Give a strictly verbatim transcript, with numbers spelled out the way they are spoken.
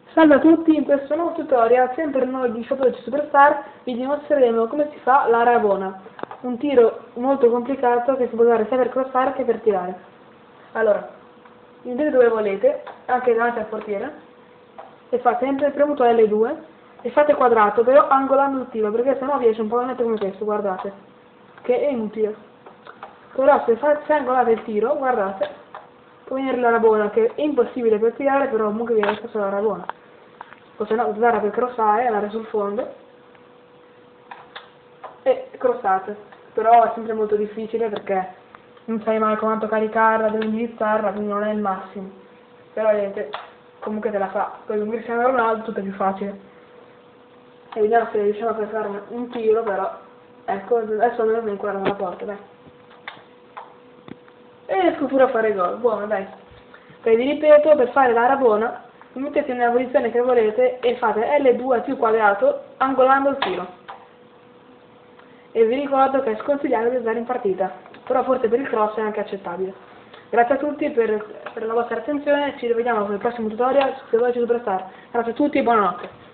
Salve a tutti, in questo nuovo tutorial, sempre noi di Shopology Superstar, vi dimostreremo come si fa la rabona, un tiro molto complicato che si può usare sia per crossare che per tirare. Allora, prendete dove volete, anche davanti al portiere, e fate sempre il premuto L due, e fate quadrato, però angolando il tiro, perché sennò vi esce un pallonetto come questo, guardate, che è inutile. Però se, fate, se angolate il tiro, guardate, può venire la rabona, che è impossibile per tirare, però comunque viene spesso la rabona. O se no usare per crossare, andare sul fondo e crossate, però è sempre molto difficile perché non sai mai quanto caricarla, devi indirizzarla, quindi non è il massimo, però niente, comunque te la fa. Poi con Cristiano Ronaldo tutto è più facile, e vediamo se riusciamo a fare un, un tiro, però ecco, adesso almeno mi inquadrano la porta, dai, e riesco pure a fare gol, buono, dai. Poi vi ripeto, per fare la rabona vi mettete nella posizione che volete e fate L due più quadrato angolando il tiro. E vi ricordo che è sconsigliato di usare in partita, però forse per il cross è anche accettabile. Grazie a tutti per, per la vostra attenzione, ci rivediamo con il prossimo tutorial su Shopology Superstar. Grazie a tutti e buonanotte.